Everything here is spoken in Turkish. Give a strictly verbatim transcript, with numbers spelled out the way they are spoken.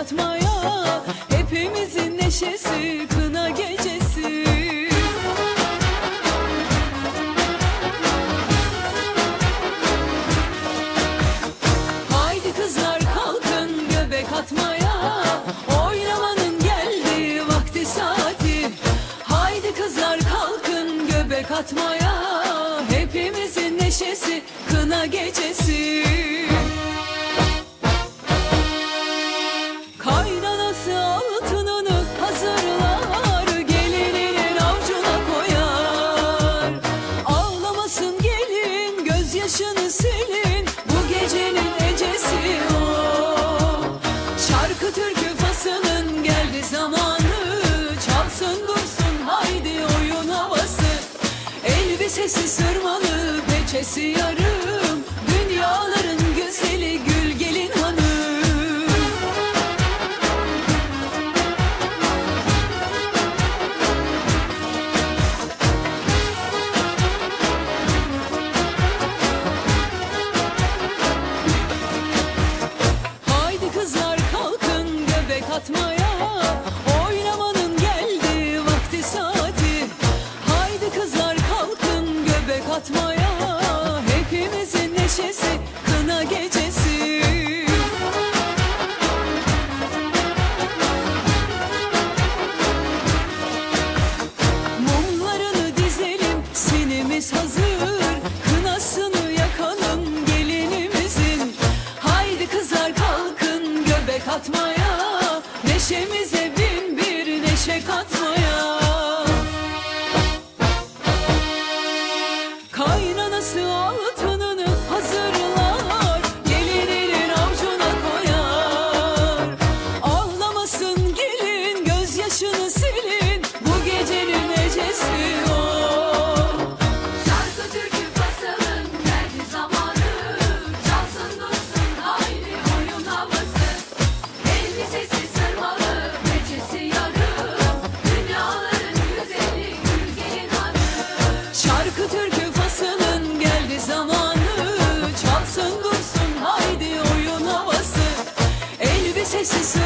atmaya, hepimizin neşesi kına gecesi. Haydi kızlar kalkın göbek atmaya, oynamanın geldi vakti saati. Haydi kızlar kalkın göbek atmaya, hepimizin neşesi kına gecesi. Kaynanası altınını hazırlar, gelininin avucuna koyar. Ağlamasın gelin, gözyaşını silin, bu gecenin ecesi o. Şarkı türkü fasının geldi zamanı, çalsın dursun haydi oyun havası. Elbisesi sırmalı, peçesi yarım, dünyaların güzeli gül gelin hanım. Haydi kızlar kalkın göbek atmaya, oynamanın geldi vakti saati. Haydi kızlar kalkın göbek atmaya, hepimizin neşesi kına gecesi. Mumlarını dizelim, sinimiz hazır, kınasını yakalım gelinimizin. Haydi kızlar kalkın göbek atmaya, neşemize bin bir neşe katmaya. Kaynanası altınını hazırlar, gelininin avucuna koyar. Ağlamasın gelin, gözyaşını silin, bu gecenin ecesi o. Şarkı türkü fasalın geldi zamanı, çalsın dursun haydi oyun havası. Elbisesi sırmalı, peçesi yarım, dünyaların güzeli gül gelin hanım. Şarkı türkü fasının geldi zamanı, çalsın dursun haydi oyun havası. Elbisesi